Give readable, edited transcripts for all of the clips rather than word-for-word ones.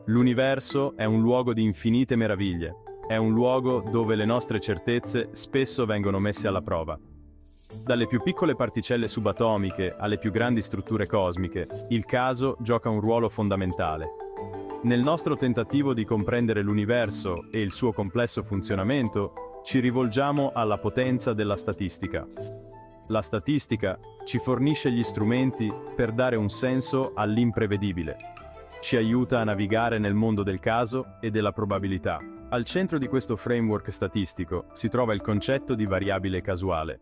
L'universo è un luogo di infinite meraviglie. È un luogo dove le nostre certezze spesso vengono messe alla prova. Dalle più piccole particelle subatomiche alle più grandi strutture cosmiche, il caso gioca un ruolo fondamentale. Nel nostro tentativo di comprendere l'universo e il suo complesso funzionamento, ci rivolgiamo alla potenza della statistica. La statistica ci fornisce gli strumenti per dare un senso all'imprevedibile. Ci aiuta a navigare nel mondo del caso e della probabilità. Al centro di questo framework statistico si trova il concetto di variabile casuale.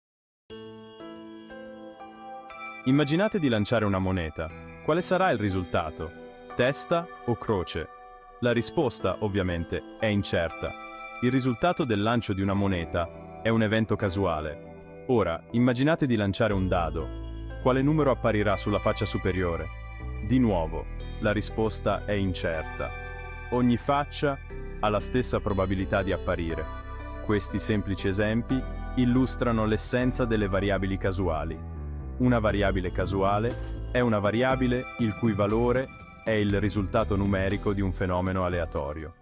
Immaginate di lanciare una moneta. Quale sarà il risultato? Testa o croce? La risposta, ovviamente, è incerta. Il risultato del lancio di una moneta è un evento casuale. Ora, immaginate di lanciare un dado. Quale numero apparirà sulla faccia superiore? Di nuovo, la risposta è incerta. Ogni faccia ha la stessa probabilità di apparire. Questi semplici esempi illustrano l'essenza delle variabili casuali. Una variabile casuale è una variabile il cui valore è il risultato numerico di un fenomeno aleatorio.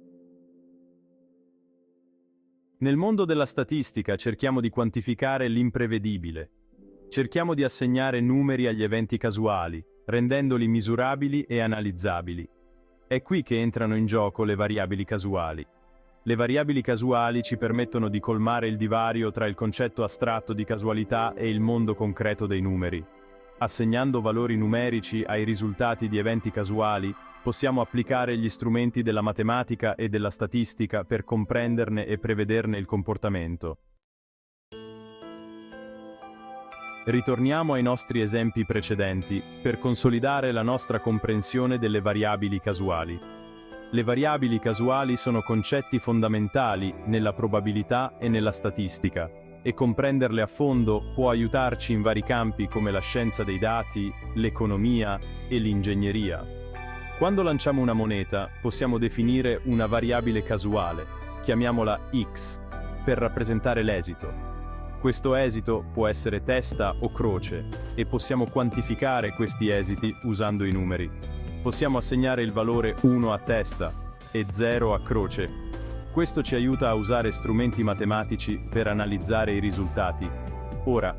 Nel mondo della statistica cerchiamo di quantificare l'imprevedibile. Cerchiamo di assegnare numeri agli eventi casuali, rendendoli misurabili e analizzabili. È qui che entrano in gioco le variabili casuali. Le variabili casuali ci permettono di colmare il divario tra il concetto astratto di casualità e il mondo concreto dei numeri. Assegnando valori numerici ai risultati di eventi casuali, possiamo applicare gli strumenti della matematica e della statistica per comprenderne e prevederne il comportamento. Ritorniamo ai nostri esempi precedenti per consolidare la nostra comprensione delle variabili casuali. Le variabili casuali sono concetti fondamentali nella probabilità e nella statistica, e comprenderle a fondo può aiutarci in vari campi come la scienza dei dati, l'economia e l'ingegneria. Quando lanciamo una moneta, possiamo definire una variabile casuale, chiamiamola X, per rappresentare l'esito. Questo esito può essere testa o croce, e possiamo quantificare questi esiti usando i numeri. Possiamo assegnare il valore 1 a testa e 0 a croce. Questo ci aiuta a usare strumenti matematici per analizzare i risultati. Ora,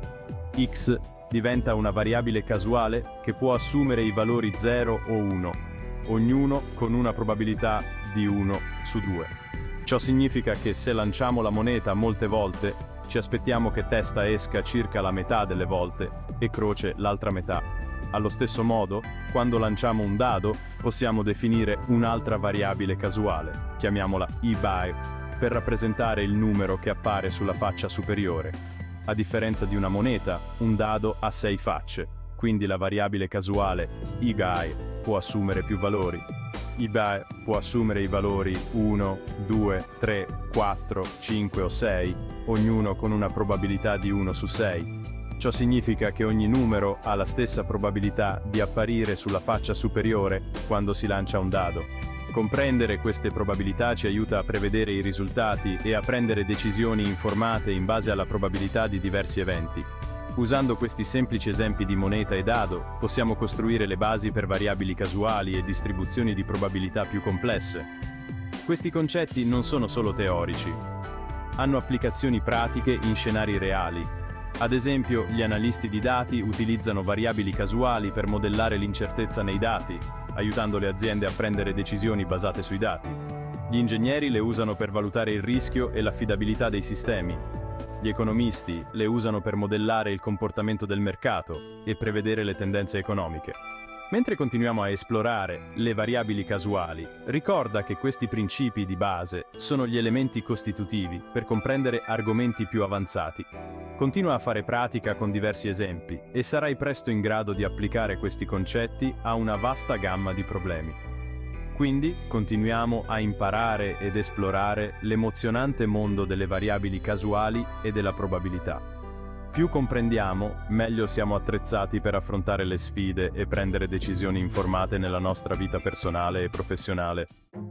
X diventa una variabile casuale che può assumere i valori 0 o 1, ognuno con una probabilità di 1 su 2. Ciò significa che se lanciamo la moneta molte volte, ci aspettiamo che testa esca circa la metà delle volte e croce l'altra metà. Allo stesso modo, quando lanciamo un dado, possiamo definire un'altra variabile casuale, chiamiamola I-bar, per rappresentare il numero che appare sulla faccia superiore. A differenza di una moneta, un dado ha 6 facce, quindi la variabile casuale I-bar può assumere più valori. I-bar può assumere i valori 1, 2, 3, 4, 5 o 6, ognuno con una probabilità di 1 su 6. Ciò significa che ogni numero ha la stessa probabilità di apparire sulla faccia superiore quando si lancia un dado. Comprendere queste probabilità ci aiuta a prevedere i risultati e a prendere decisioni informate in base alla probabilità di diversi eventi. Usando questi semplici esempi di moneta e dado, possiamo costruire le basi per variabili casuali e distribuzioni di probabilità più complesse. Questi concetti non sono solo teorici. Hanno applicazioni pratiche in scenari reali. Ad esempio, gli analisti di dati utilizzano variabili casuali per modellare l'incertezza nei dati, aiutando le aziende a prendere decisioni basate sui dati. Gli ingegneri le usano per valutare il rischio e l'affidabilità dei sistemi. Gli economisti le usano per modellare il comportamento del mercato e prevedere le tendenze economiche. Mentre continuiamo a esplorare le variabili casuali, ricorda che questi principi di base sono gli elementi costitutivi per comprendere argomenti più avanzati. Continua a fare pratica con diversi esempi e sarai presto in grado di applicare questi concetti a una vasta gamma di problemi. Quindi continuiamo a imparare ed esplorare l'emozionante mondo delle variabili casuali e della probabilità. Più comprendiamo, meglio siamo attrezzati per affrontare le sfide e prendere decisioni informate nella nostra vita personale e professionale.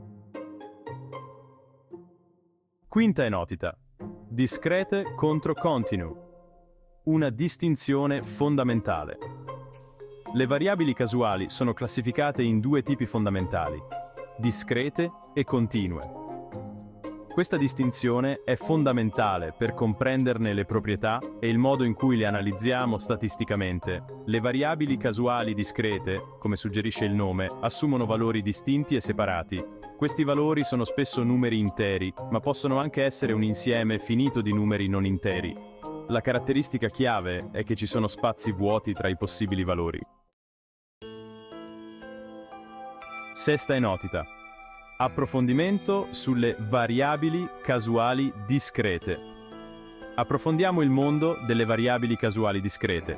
Quinta enotita. Discrete contro continue. Una distinzione fondamentale. Le variabili casuali sono classificate in due tipi fondamentali: discrete e continue. Questa distinzione è fondamentale per comprenderne le proprietà e il modo in cui le analizziamo statisticamente. Le variabili casuali discrete, come suggerisce il nome, assumono valori distinti e separati. Questi valori sono spesso numeri interi, ma possono anche essere un insieme finito di numeri non interi. La caratteristica chiave è che ci sono spazi vuoti tra i possibili valori. Sesta enotita. Approfondimento sulle variabili casuali discrete. Approfondiamo il mondo delle variabili casuali discrete.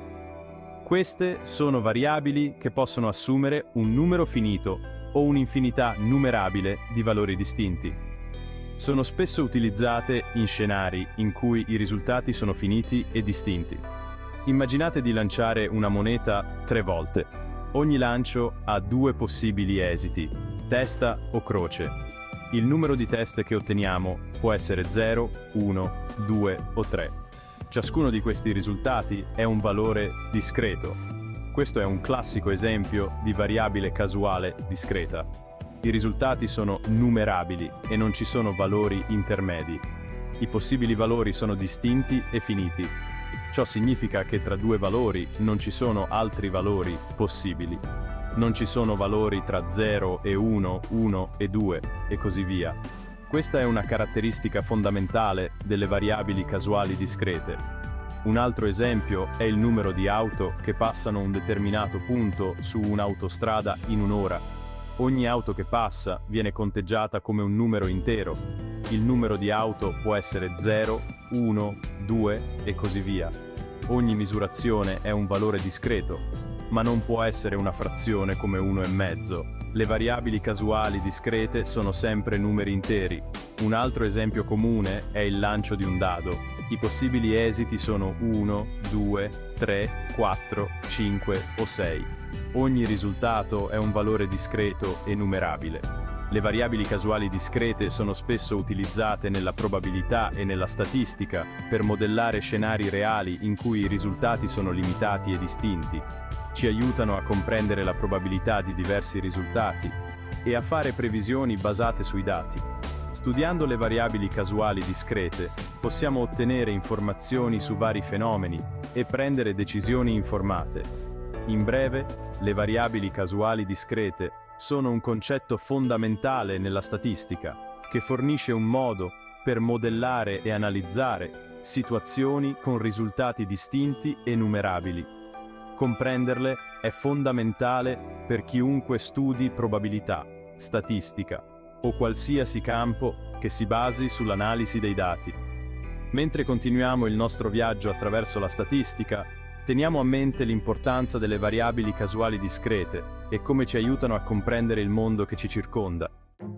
Queste sono variabili che possono assumere un numero finito o un'infinità numerabile di valori distinti. Sono spesso utilizzate in scenari in cui i risultati sono finiti e distinti. Immaginate di lanciare una moneta 3 volte. Ogni lancio ha 2 possibili esiti: testa o croce. Il numero di teste che otteniamo può essere 0, 1, 2 o 3. Ciascuno di questi risultati è un valore discreto. Questo è un classico esempio di variabile casuale discreta. I risultati sono numerabili e non ci sono valori intermedi. I possibili valori sono distinti e finiti. Ciò significa che tra 2 valori non ci sono altri valori possibili. Non ci sono valori tra 0 e 1, 1 e 2, e così via. Questa è una caratteristica fondamentale delle variabili casuali discrete. Un altro esempio è il numero di auto che passano un determinato punto su un'autostrada in un'ora. Ogni auto che passa viene conteggiata come un numero intero. Il numero di auto può essere 0, 1, 2 e così via. Ogni misurazione è un valore discreto, ma non può essere una frazione come 1,5. Le variabili casuali discrete sono sempre numeri interi. Un altro esempio comune è il lancio di un dado. I possibili esiti sono 1, 2, 3, 4, 5 o 6. Ogni risultato è un valore discreto e numerabile. Le variabili casuali discrete sono spesso utilizzate nella probabilità e nella statistica per modellare scenari reali in cui i risultati sono limitati e distinti. Ci aiutano a comprendere la probabilità di diversi risultati e a fare previsioni basate sui dati. Studiando le variabili casuali discrete, possiamo ottenere informazioni su vari fenomeni e prendere decisioni informate. In breve, le variabili casuali discrete sono un concetto fondamentale nella statistica, che fornisce un modo per modellare e analizzare situazioni con risultati distinti e numerabili. Comprenderle è fondamentale per chiunque studi probabilità, statistica o qualsiasi campo che si basi sull'analisi dei dati. Mentre continuiamo il nostro viaggio attraverso la statistica, teniamo a mente l'importanza delle variabili casuali discrete e come ci aiutano a comprendere il mondo che ci circonda.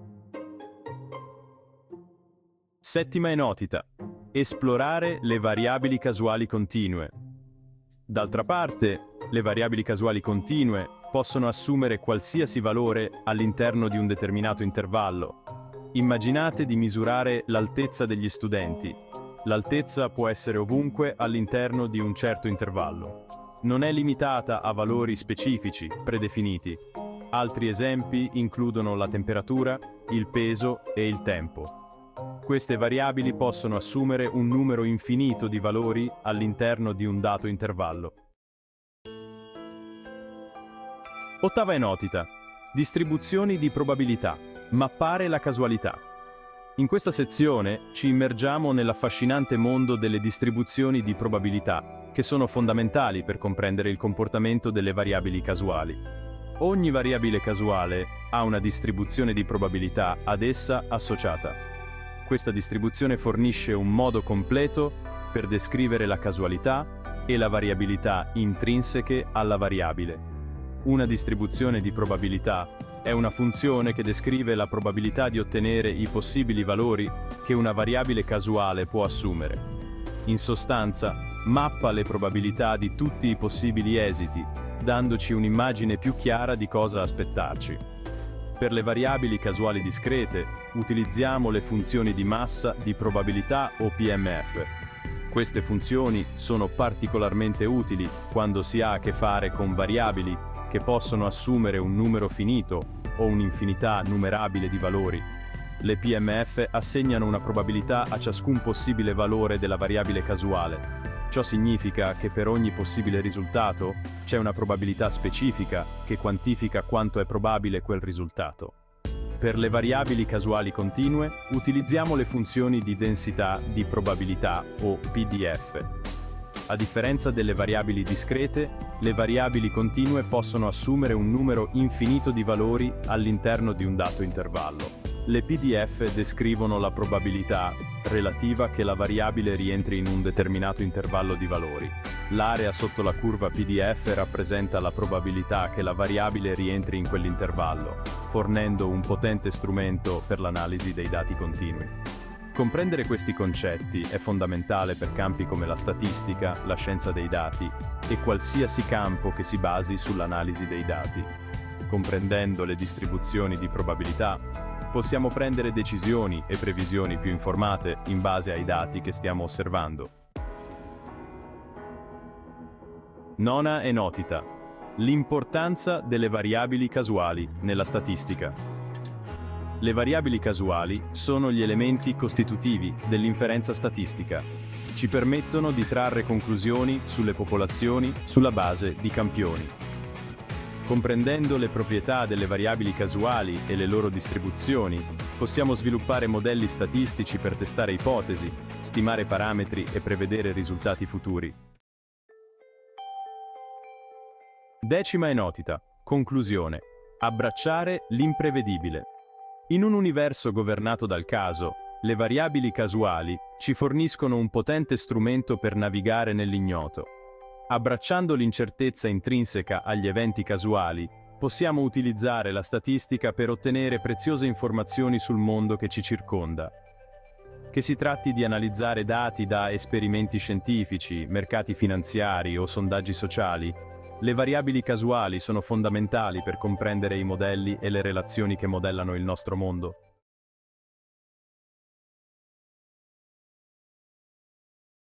Settima enotita: esplorare le variabili casuali continue. D'altra parte, le variabili casuali continue possono assumere qualsiasi valore all'interno di un determinato intervallo. Immaginate di misurare l'altezza degli studenti. L'altezza può essere ovunque all'interno di un certo intervallo. Non è limitata a valori specifici, predefiniti. Altri esempi includono la temperatura, il peso e il tempo. Queste variabili possono assumere un numero infinito di valori all'interno di un dato intervallo. Ottava enotita: distribuzioni di probabilità. Mappare la casualità. In questa sezione ci immergiamo nell'affascinante mondo delle distribuzioni di probabilità, che sono fondamentali per comprendere il comportamento delle variabili casuali. Ogni variabile casuale ha una distribuzione di probabilità ad essa associata. Questa distribuzione fornisce un modo completo per descrivere la casualità e la variabilità intrinseche alla variabile. Una distribuzione di probabilità è una funzione che descrive la probabilità di ottenere i possibili valori che una variabile casuale può assumere. In sostanza, mappa le probabilità di tutti i possibili esiti, dandoci un'immagine più chiara di cosa aspettarci. Per le variabili casuali discrete, utilizziamo le funzioni di massa di probabilità o PMF. Queste funzioni sono particolarmente utili quando si ha a che fare con variabili che possono assumere un numero finito o un'infinità numerabile di valori. Le PMF assegnano una probabilità a ciascun possibile valore della variabile casuale. Ciò significa che per ogni possibile risultato c'è una probabilità specifica che quantifica quanto è probabile quel risultato. Per le variabili casuali continue utilizziamo le funzioni di densità di probabilità o PDF. A differenza delle variabili discrete, le variabili continue possono assumere un numero infinito di valori all'interno di un dato intervallo. Le PDF descrivono la probabilità relativa che la variabile rientri in un determinato intervallo di valori. L'area sotto la curva PDF rappresenta la probabilità che la variabile rientri in quell'intervallo, fornendo un potente strumento per l'analisi dei dati continui. Comprendere questi concetti è fondamentale per campi come la statistica, la scienza dei dati e qualsiasi campo che si basi sull'analisi dei dati. Comprendendo le distribuzioni di probabilità, possiamo prendere decisioni e previsioni più informate in base ai dati che stiamo osservando. Nona enotita: l'importanza delle variabili casuali nella statistica. Le variabili casuali sono gli elementi costitutivi dell'inferenza statistica. Ci permettono di trarre conclusioni sulle popolazioni sulla base di campioni. Comprendendo le proprietà delle variabili casuali e le loro distribuzioni, possiamo sviluppare modelli statistici per testare ipotesi, stimare parametri e prevedere risultati futuri. Decima enotita: conclusione. Abbracciare l'imprevedibile. In un universo governato dal caso, le variabili casuali ci forniscono un potente strumento per navigare nell'ignoto. Abbracciando l'incertezza intrinseca agli eventi casuali, possiamo utilizzare la statistica per ottenere preziose informazioni sul mondo che ci circonda. Che si tratti di analizzare dati da esperimenti scientifici, mercati finanziari o sondaggi sociali, le variabili casuali sono fondamentali per comprendere i modelli e le relazioni che modellano il nostro mondo.